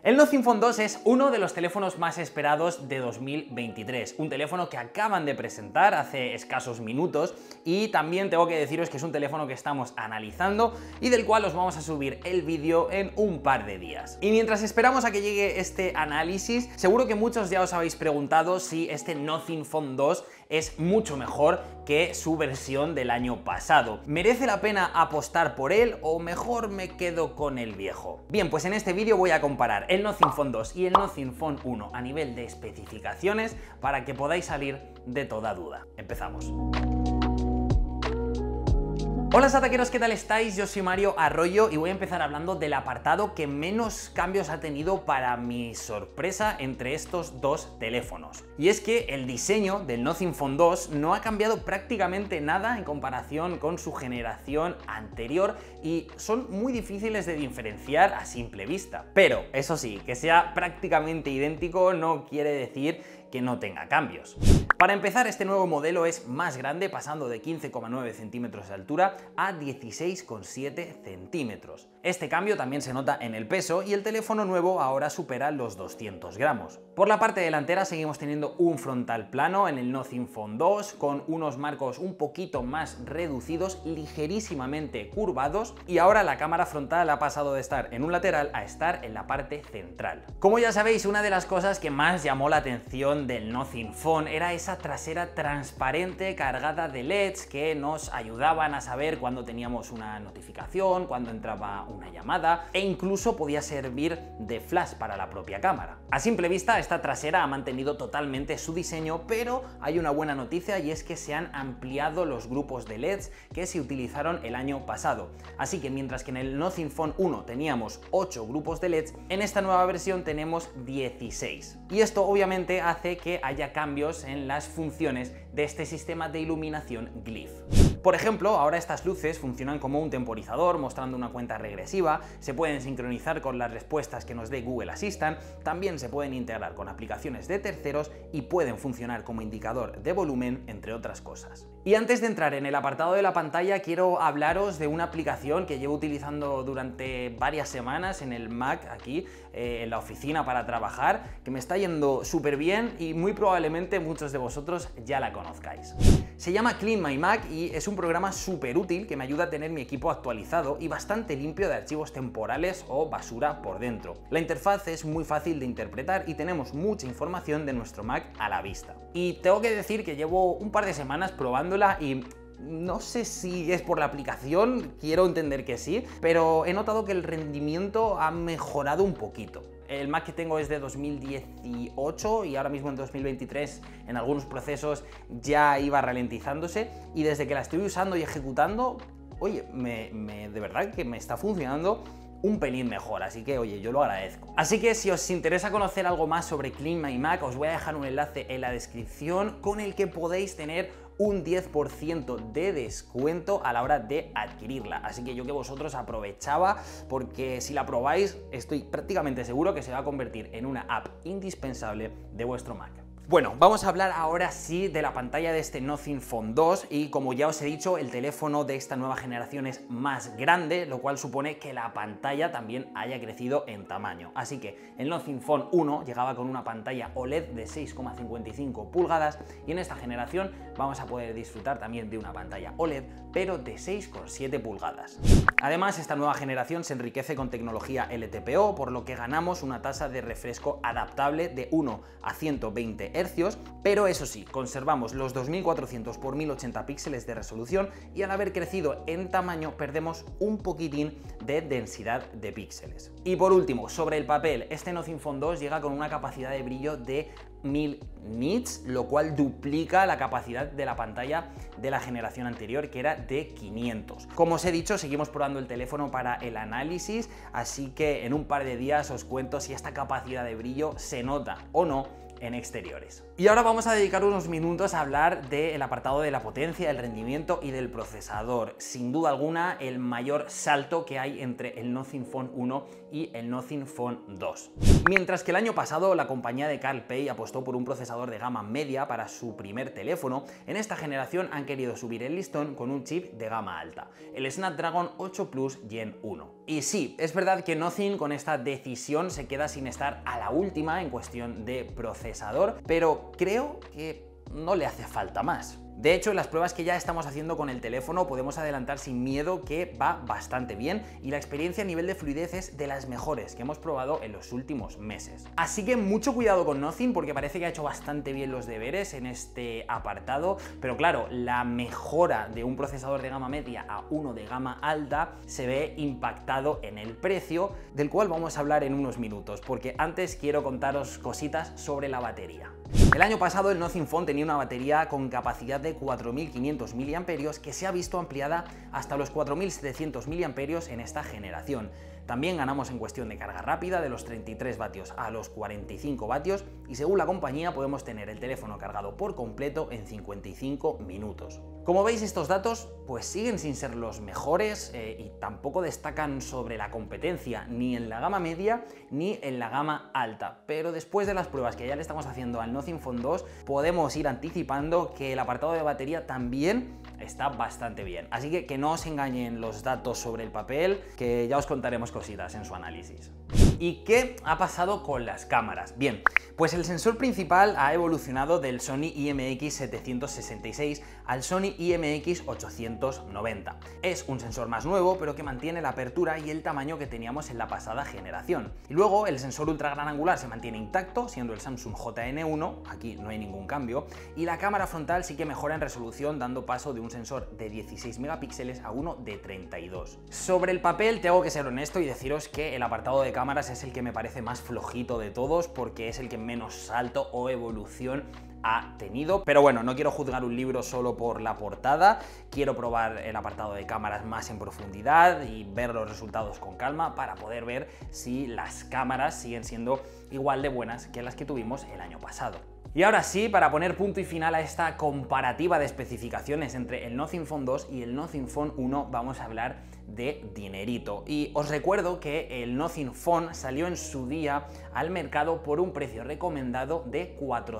El Nothing Phone 2 es uno de los teléfonos más esperados de 2023, un teléfono que acaban de presentar hace escasos minutos y también tengo que deciros que es un teléfono que estamos analizando y del cual os vamos a subir el vídeo en un par de días. Y mientras esperamos a que llegue este análisis, seguro que muchos ya os habéis preguntado si este Nothing Phone 2 es mucho mejor que su versión del año pasado. ¿Merece la pena apostar por él o mejor me quedo con el viejo? Bien, pues en este vídeo voy a comparar el Nothing Phone 2 y el Nothing Phone 1 a nivel de especificaciones para que podáis salir de toda duda. Empezamos. Hola sataqueros, ¿qué tal estáis? Yo soy Mario Arroyo y voy a empezar hablando del apartado que menos cambios ha tenido para mi sorpresa entre estos dos teléfonos. Y es que el diseño del Nothing Phone 2 no ha cambiado prácticamente nada en comparación con su generación anterior y son muy difíciles de diferenciar a simple vista. Pero, eso sí, que sea prácticamente idéntico no quiere decir que no tenga cambios. Para empezar, este nuevo modelo es más grande, pasando de 15,9 centímetros de altura a 16,7 centímetros. Este cambio también se nota en el peso y el teléfono nuevo ahora supera los 200 gramos. Por la parte delantera seguimos teniendo un frontal plano en el Nothing Phone 2 con unos marcos un poquito más reducidos, ligerísimamente curvados, y ahora la cámara frontal ha pasado de estar en un lateral a estar en la parte central. Como ya sabéis, una de las cosas que más llamó la atención del Nothing Phone era esa trasera transparente cargada de LEDs que nos ayudaban a saber cuando teníamos una notificación, cuando entraba una llamada e incluso podía servir de flash para la propia cámara. A simple vista esta trasera ha mantenido totalmente su diseño, pero hay una buena noticia y es que se han ampliado los grupos de LEDs que se utilizaron el año pasado. Así que mientras que en el Nothing Phone 1 teníamos 8 grupos de LEDs, en esta nueva versión tenemos 16. Y esto obviamente hace que haya cambios en las funciones de este sistema de iluminación Glyph. Por ejemplo, ahora estas luces funcionan como un temporizador, mostrando una cuenta regresiva, se pueden sincronizar con las respuestas que nos dé Google Assistant, también se pueden integrar con aplicaciones de terceros y pueden funcionar como indicador de volumen, entre otras cosas. Y antes de entrar en el apartado de la pantalla, quiero hablaros de una aplicación que llevo utilizando durante varias semanas en el Mac, aquí en la oficina para trabajar, que me está yendo súper bien y muy probablemente muchos de vosotros ya la conozcáis. Se llama Clean My Mac y es un programa súper útil que me ayuda a tener mi equipo actualizado y bastante limpio de archivos temporales o basura por dentro. La interfaz es muy fácil de interpretar y tenemos mucha información de nuestro Mac a la vista. Y tengo que decir que llevo un par de semanas probándola y no sé si es por la aplicación, quiero entender que sí, pero he notado que el rendimiento ha mejorado un poquito. El Mac que tengo es de 2018 y ahora mismo en 2023 en algunos procesos ya iba ralentizándose y desde que la estoy usando y ejecutando, oye, de verdad que me está funcionando un pelín mejor, así que oye, yo lo agradezco. Así que si os interesa conocer algo más sobre Clean My Mac, os voy a dejar un enlace en la descripción con el que podéis tener un 10% de descuento a la hora de adquirirla. Así que yo que vosotros aprovechaba, porque si la probáis estoy prácticamente seguro que se va a convertir en una app indispensable de vuestro Mac. Bueno, vamos a hablar ahora sí de la pantalla de este Nothing Phone 2 y como ya os he dicho, el teléfono de esta nueva generación es más grande, lo cual supone que la pantalla también haya crecido en tamaño. Así que el Nothing Phone 1 llegaba con una pantalla OLED de 6,55 pulgadas y en esta generación vamos a poder disfrutar también de una pantalla OLED, pero de 6,7 pulgadas. Además, esta nueva generación se enriquece con tecnología LTPO, por lo que ganamos una tasa de refresco adaptable de 1 a 120 Hz, pero eso sí, conservamos los 2400 x 1080 píxeles de resolución y al haber crecido en tamaño perdemos un poquitín de densidad de píxeles. Y por último, sobre el papel, este Nothing Phone 2 llega con una capacidad de brillo de 1000 nits, lo cual duplica la capacidad de la pantalla de la generación anterior, que era de 500. Como os he dicho, seguimos probando el teléfono para el análisis, así que en un par de días os cuento si esta capacidad de brillo se nota o no en exteriores. Y ahora vamos a dedicar unos minutos a hablar del apartado de la potencia, el rendimiento y del procesador. Sin duda alguna, el mayor salto que hay entre el Nothing Phone 1 y el Nothing Phone 2. Mientras que el año pasado la compañía de Carl Pei apostó por un procesador de gama media para su primer teléfono, en esta generación han querido subir el listón con un chip de gama alta, el Snapdragon 8 Plus Gen 1. Y sí, es verdad que Nothing con esta decisión se queda sin estar a la última en cuestión de procesador, pero creo que no le hace falta más. De hecho, en las pruebas que ya estamos haciendo con el teléfono podemos adelantar sin miedo que va bastante bien y la experiencia a nivel de fluidez es de las mejores que hemos probado en los últimos meses. Así que mucho cuidado con Nothing porque parece que ha hecho bastante bien los deberes en este apartado, pero claro, la mejora de un procesador de gama media a uno de gama alta se ve impactado en el precio, del cual vamos a hablar en unos minutos, porque antes quiero contaros cositas sobre la batería. El año pasado el Nothing Phone tenía una batería con capacidad de 4500 mAh que se ha visto ampliada hasta los 4700 mAh en esta generación. También ganamos en cuestión de carga rápida de los 33 vatios a los 45 vatios y según la compañía podemos tener el teléfono cargado por completo en 55 minutos. Como veis, estos datos pues siguen sin ser los mejores y tampoco destacan sobre la competencia ni en la gama media ni en la gama alta, pero después de las pruebas que ya le estamos haciendo al Nothing Phone 2 podemos ir anticipando que el apartado de batería también está bastante bien, así que no os engañen los datos sobre el papel, que ya os contaremos cositas en su análisis. ¿Y qué ha pasado con las cámaras? Bien, pues el sensor principal ha evolucionado del Sony IMX766 al Sony IMX890. Es un sensor más nuevo, pero que mantiene la apertura y el tamaño que teníamos en la pasada generación. Y luego el sensor ultra gran angular se mantiene intacto, siendo el Samsung JN1, aquí no hay ningún cambio, y la cámara frontal sí que mejora en resolución, dando paso de un sensor de 16 megapíxeles a uno de 32. Sobre el papel tengo que ser honesto y deciros que el apartado de cámaras es el que me parece más flojito de todos, porque es el que menos salto o evolución ha tenido, pero bueno, no quiero juzgar un libro solo por la portada, quiero probar el apartado de cámaras más en profundidad y ver los resultados con calma para poder ver si las cámaras siguen siendo igual de buenas que las que tuvimos el año pasado. Y ahora sí, para poner punto y final a esta comparativa de especificaciones entre el Nothing Phone 2 y el Nothing Phone 1, vamos a hablar de dinerito. Y os recuerdo que el Nothing Phone salió en su día al mercado por un precio recomendado de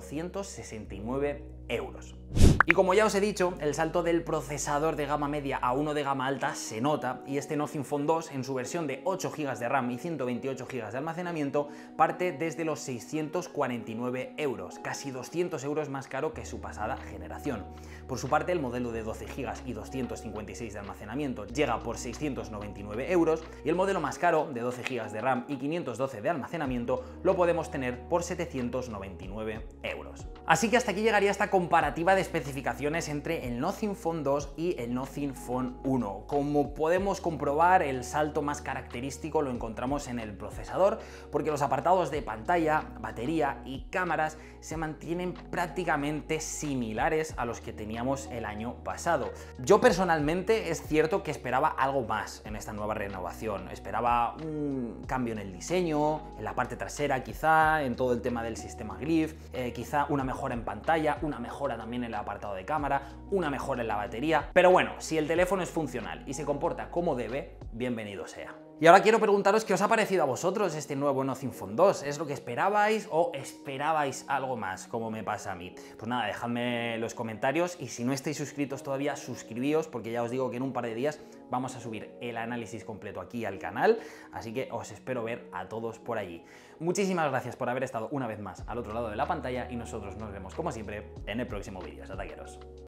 469 euros. Y como ya os he dicho, el salto del procesador de gama media a uno de gama alta se nota, y este Nothing Phone 2 en su versión de 8 GB de RAM y 128 GB de almacenamiento parte desde los 649 euros, casi 200 euros más caro que su pasada generación. Por su parte, el modelo de 12 GB y 256 de almacenamiento llega por 699 euros y el modelo más caro de 12 GB de RAM y 512 de almacenamiento lo podemos tener por 799 euros. Así que hasta aquí llegaría esta comparativa de especificaciones entre el Nothing Phone 2 y el Nothing Phone 1. Como podemos comprobar, el salto más característico lo encontramos en el procesador, porque los apartados de pantalla, batería y cámaras se mantienen prácticamente similares a los que teníamos el año pasado. Yo personalmente es cierto que esperaba algo más en esta nueva renovación, esperaba un cambio en el diseño, en la parte trasera quizá, en todo el tema del sistema Glyph, quizá una mejora en pantalla, una mejora también en el apartado de cámara, una mejora en la batería, pero bueno, si el teléfono es funcional y se comporta como debe, bienvenido sea. Y ahora quiero preguntaros qué os ha parecido a vosotros este nuevo Nothing Phone 2. ¿Es lo que esperabais o esperabais algo más, como me pasa a mí? Pues nada, dejadme los comentarios y si no estáis suscritos todavía, suscribíos, porque ya os digo que en un par de días vamos a subir el análisis completo aquí al canal, así que os espero ver a todos por allí. Muchísimas gracias por haber estado una vez más al otro lado de la pantalla y nosotros nos vemos como siempre en el próximo vídeo. Ataqueros.